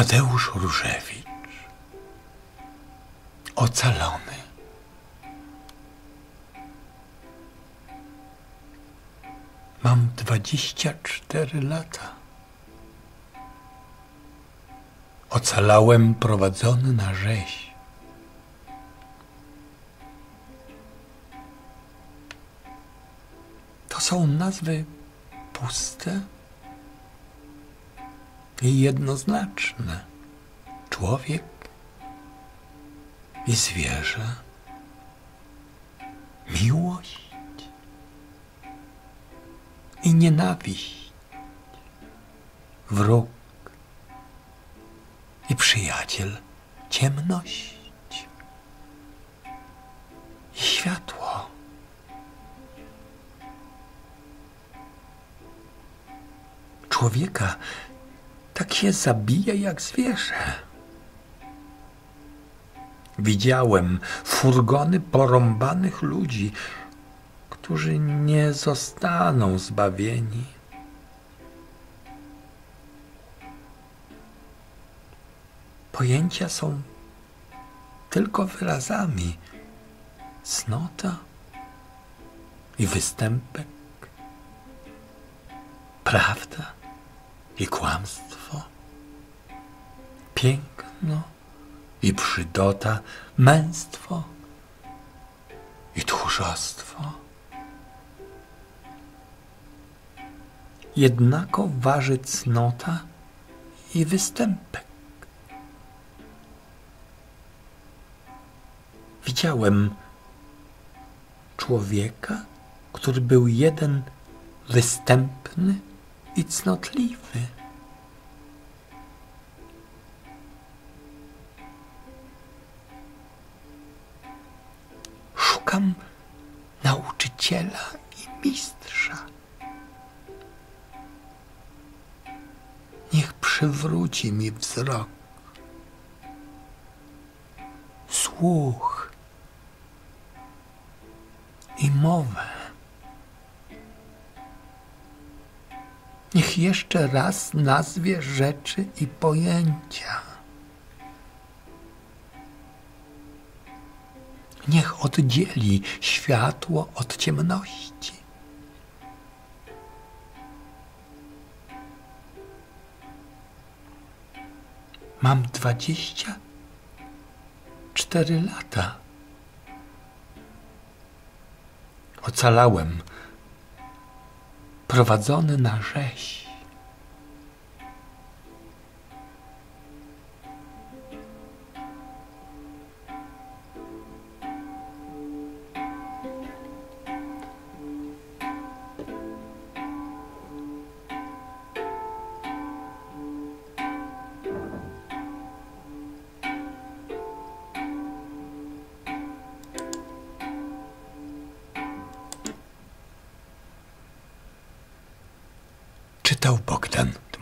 Tadeusz Różewicz. Ocalony. Mam 24 lata. Ocalałem prowadzony na rzeź. To są nazwy puste i jednoznaczne. Człowiek i zwierzę, miłość i nienawiść, wróg i przyjaciel, ciemność i światło. Człowieka tak się zabija jak zwierzę. Widziałem furgony porąbanych ludzi, którzy nie zostaną zbawieni. Pojęcia są tylko wyrazami. Cnota i występek, prawda i kłamstwo, piękno i brzydota, męstwo i tchórzostwo. Jednako waży cnota i występek. Widziałem człowieka, który był jeden występny i cnotliwy. Szukam nauczyciela i mistrza. Niech przywróci mi wzrok, słuch i mowę. Niech jeszcze raz nazwie rzeczy i pojęcia. Niech oddzieli światło od ciemności. Mam 24 lata. Ocalałem, prowadzony na rzeź. Czytał Bogdan